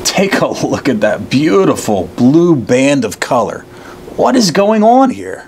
Take a look at that beautiful blue band of color. What is going on here?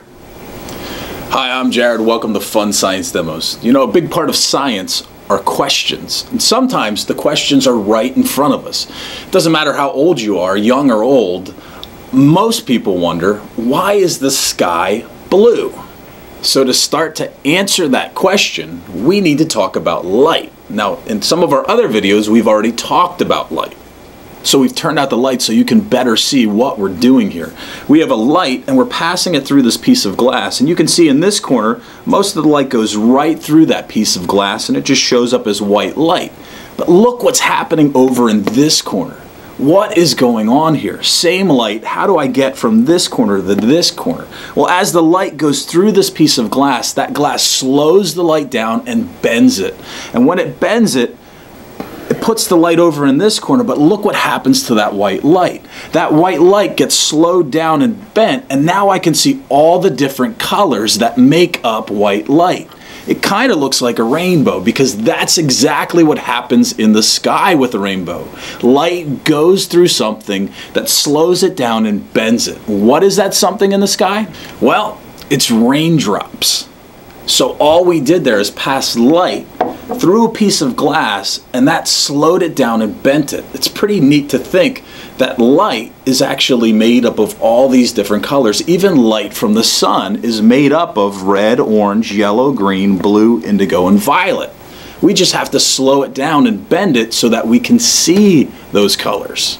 Hi, I'm Jared. Welcome to Fun Science Demos. You know, a big part of science are questions. And sometimes the questions are right in front of us. It doesn't matter how old you are, young or old. Most people wonder, why is the sky blue? So to start to answer that question, we need to talk about light. Now, in some of our other videos, we've already talked about light. So we've turned out the light so you can better see what we're doing here. We have a light and we're passing it through this piece of glass, and you can see in this corner most of the light goes right through that piece of glass and it just shows up as white light. But look what's happening over in this corner. What is going on here? Same light, how do I get from this corner to this corner? Well, as the light goes through this piece of glass, that glass slows the light down and bends it. And when it bends it, it puts the light over in this corner, but look what happens to that white light. That white light gets slowed down and bent, and now I can see all the different colors that make up white light. It kind of looks like a rainbow because that's exactly what happens in the sky with a rainbow. Light goes through something that slows it down and bends it. What is that something in the sky? Well, it's raindrops. So all we did there is pass light through a piece of glass, and that slowed it down and bent it. It's pretty neat to think that light is actually made up of all these different colors. Even light from the sun is made up of red, orange, yellow, green, blue, indigo, and violet. We just have to slow it down and bend it so that we can see those colors.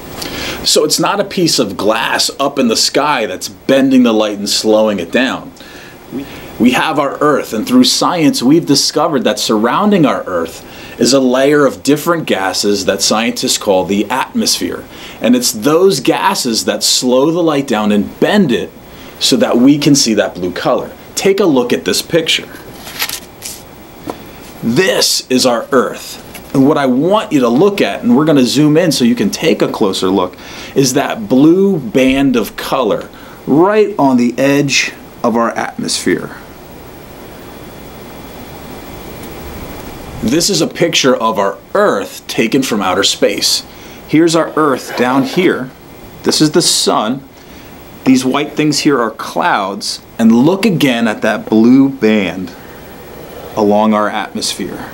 So it's not a piece of glass up in the sky that's bending the light and slowing it down. We have our Earth, and through science we've discovered that surrounding our Earth is a layer of different gases that scientists call the atmosphere. And it's those gases that slow the light down and bend it so that we can see that blue color. Take a look at this picture. This is our Earth. And what I want you to look at, and we're going to zoom in so you can take a closer look, is that blue band of color right on the edge of our atmosphere. This is a picture of our Earth taken from outer space. Here's our Earth down here. This is the sun. These white things here are clouds. And look again at that blue band along our atmosphere.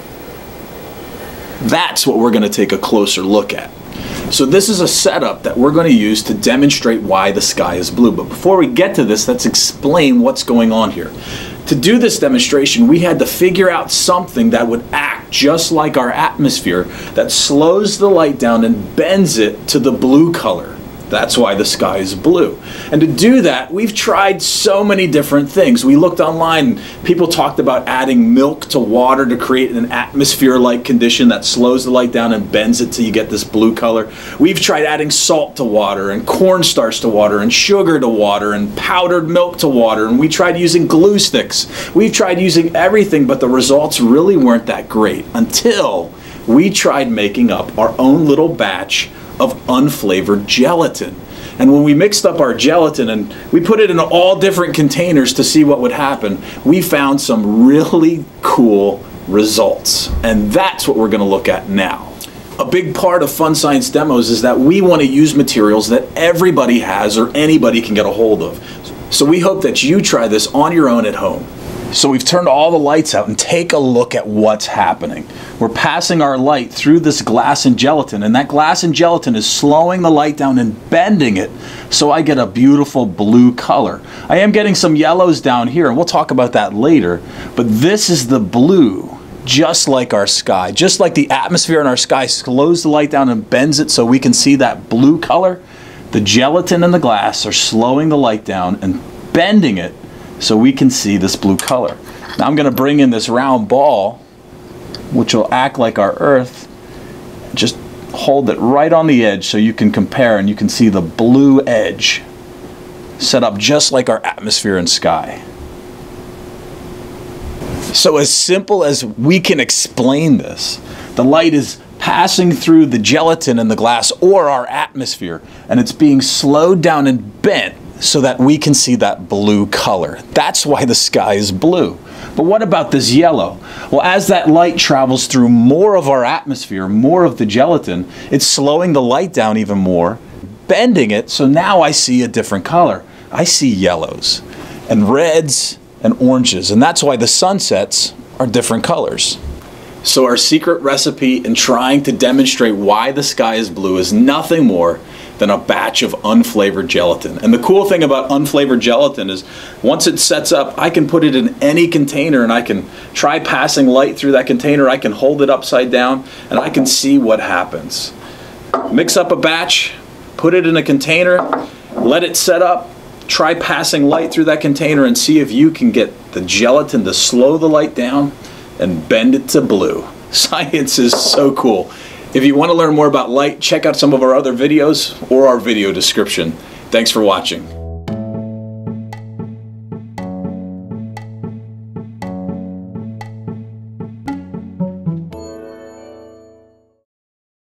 That's what we're going to take a closer look at. So this is a setup that we're going to use to demonstrate why the sky is blue. But before we get to this, let's explain what's going on here. To do this demonstration, we had to figure out something that would act just like our atmosphere, that slows the light down and bends it to the blue color. That's why the sky is blue. And to do that, we've tried so many different things. We looked online, and people talked about adding milk to water to create an atmosphere-like condition that slows the light down and bends it till you get this blue color. We've tried adding salt to water, and cornstarch to water, and sugar to water, and powdered milk to water, and we tried using glue sticks. We've tried using everything, but the results really weren't that great until we tried making up our own little batch of unflavored gelatin. And when we mixed up our gelatin and we put it in all different containers to see what would happen, we found some really cool results. And that's what we're going to look at now. A big part of Fun Science Demos is that we want to use materials that everybody has or anybody can get a hold of. So we hope that you try this on your own at home. So we've turned all the lights out, and take a look at what's happening. We're passing our light through this glass and gelatin, and that glass and gelatin is slowing the light down and bending it so I get a beautiful blue color. I am getting some yellows down here, and we'll talk about that later, but this is the blue, just like our sky. Just like the atmosphere in our sky slows the light down and bends it so we can see that blue color, the gelatin and the glass are slowing the light down and bending it so we can see this blue color. Now I'm going to bring in this round ball, which will act like our Earth. Just hold it right on the edge so you can compare and you can see the blue edge set up just like our atmosphere and sky. So as simple as we can explain this, the light is passing through the gelatin in the glass or our atmosphere, and it's being slowed down and bent so that we can see that blue color. That's why the sky is blue. But what about this yellow? Well, as that light travels through more of our atmosphere, more of the gelatin, it's slowing the light down even more, bending it, so now I see a different color. I see yellows and reds and oranges, and that's why the sunsets are different colors. So our secret recipe in trying to demonstrate why the sky is blue is nothing more than a batch of unflavored gelatin. And the cool thing about unflavored gelatin is once it sets up, I can put it in any container and I can try passing light through that container. I can hold it upside down and I can see what happens. Mix up a batch, put it in a container, let it set up, try passing light through that container and see if you can get the gelatin to slow the light down and bend it to blue. Science is so cool. If you want to learn more about light, check out some of our other videos or our video description. Thanks for watching.